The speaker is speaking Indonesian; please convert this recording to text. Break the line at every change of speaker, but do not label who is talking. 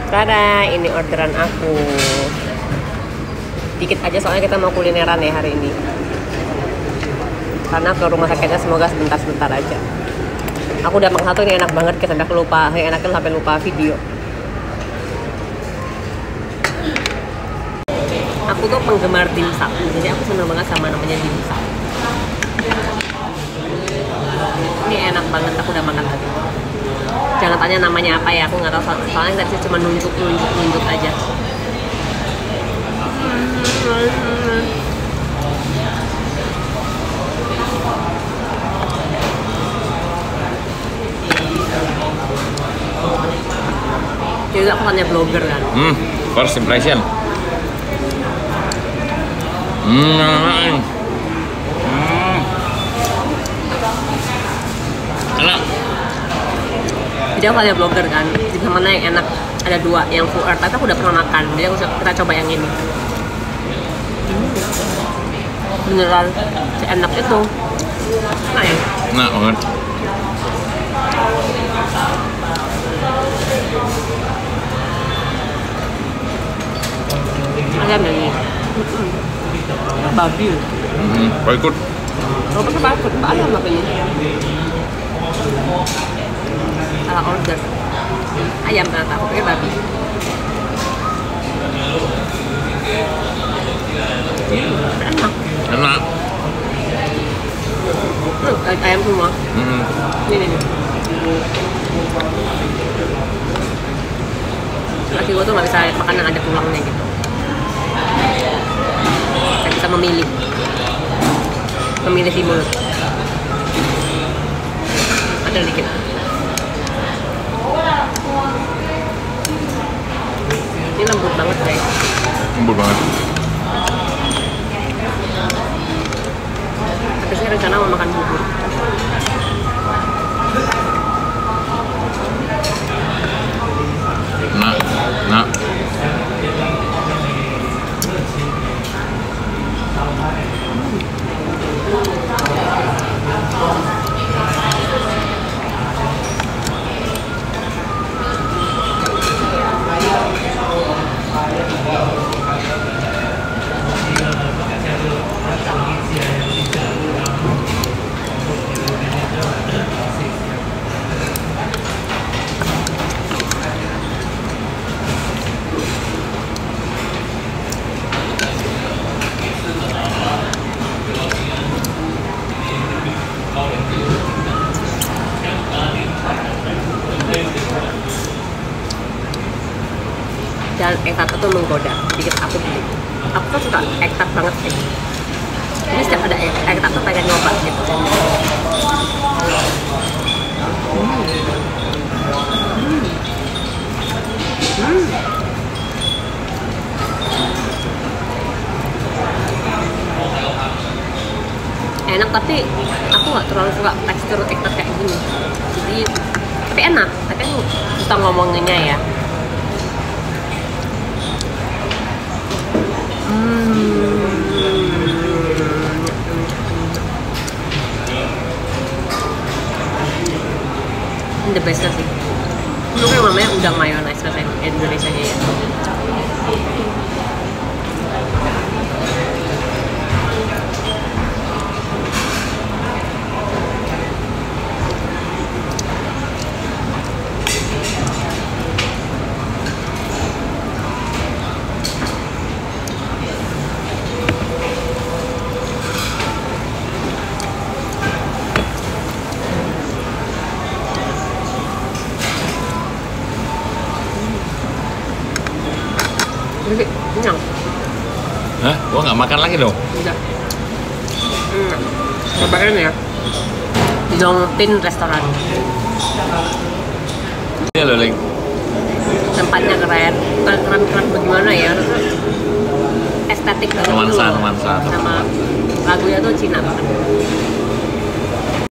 Tada, ini orderan aku. Dikit aja soalnya kita mau kulineran ya hari ini. Karena ke rumah sakitnya semoga sebentar-sebentar aja. Aku udah makan satu, ini enak banget, kayak sampai aku lupa, yang enaknya sampai lupa video. Aku tuh penggemar dimsum, jadi aku seneng banget sama namanya dimsum. Ini enak banget, aku udah makan tadi. Jangan tanya namanya apa ya, aku nggak tahu soalnya tadi cuma nunjuk aja. Jadi aku tanya blogger kan.
First impression. Enak.
Jadi aku tanya blogger kan, di mana yang enak, ada dua, yang full earth, tapi aku udah pernah makan, jadi kita coba yang ini. Beneran enak itu. Nah ya.
Enak banget.
Ayam yang ini. Babi.
Ikut.
Kalau pakai bakut, ayam apa ini? Salah order. Ayam ternyata, aku pakai babi. Enak.
Enak.
Ayam semua. Ini. Laki gue tuh gak bisa makan yang ada tulangnya gitu. Saya bisa memilih di mulut. Ada dikit. Ini lembut banget guys.
Lembut banget.
Tapi saya rencana mau makan bubur.
Nah.
Dan egg tart itu menggoda, sedikit aku beli. Aku kan suka egg tart banget sih. Jadi setiap ada egg tart tuh pengen nyoba gitu. Enak, tapi aku nggak terlalu suka tekstur egg tart kayak gini. Jadi, tapi enak. Tapi aku susah ngomonginnya ya. Ini the best sih. Dulu kan namanya udang mayonaise bahasa Indonesia ya. Kenyang.
Hah? Gua nggak makan lagi dong?
Udah. Cobain ya. Di Dongpin restoran.
Iya loh, Ling.
Tempatnya keren. Bukan keren-keren bagaimana ya. Estetik banget.
Nuansa.
Sama lagunya tuh Cina banget.